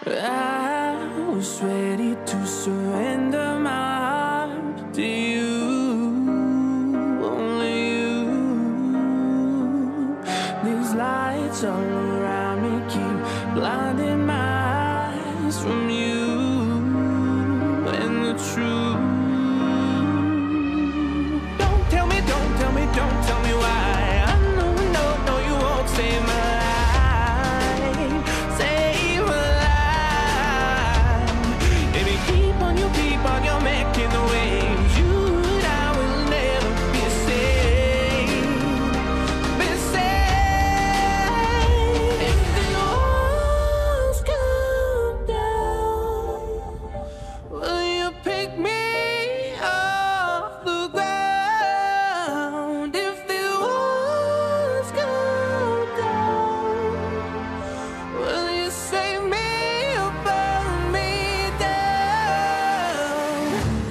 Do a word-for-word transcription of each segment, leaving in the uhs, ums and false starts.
I was ready to surrender my heart to you, only you. These lights all around me keep blinding my eyes from you and the truth. Don't tell me, don't tell me, don't tell me why. I know, no, no, you won't save my life, save my life. If you keep on, you keep on, you're making the waves. You and I will never be safe, be safe. If the walls come down, will you pick me off the ground? If the walls come down, will you save me or burn me down?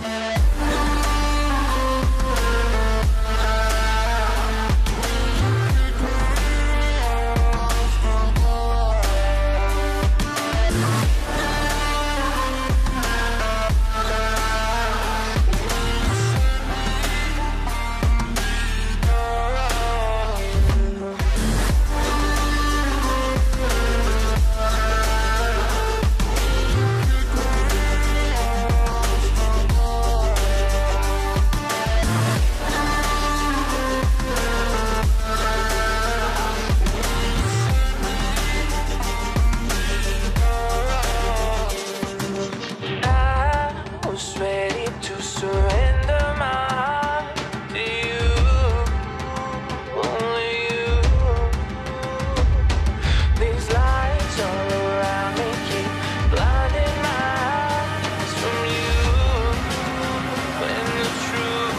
I was ready to surrender my heart to you, only you. These lights all around me keep blinding my eyes from you and the truth.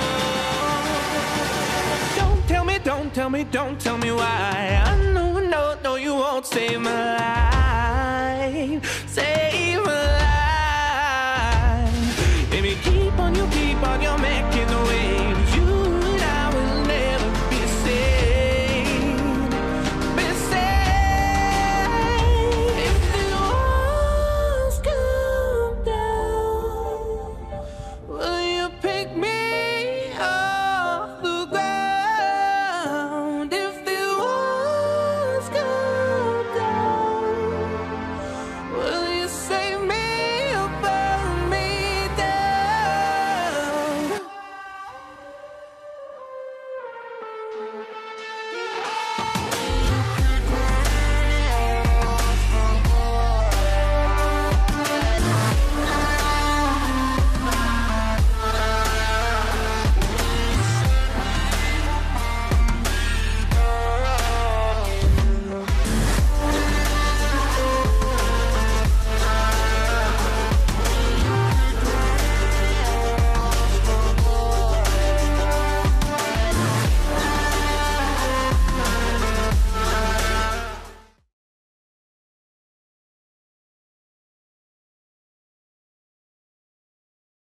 Don't tell me, don't tell me, don't tell me why. I know, no, no, you won't save my life.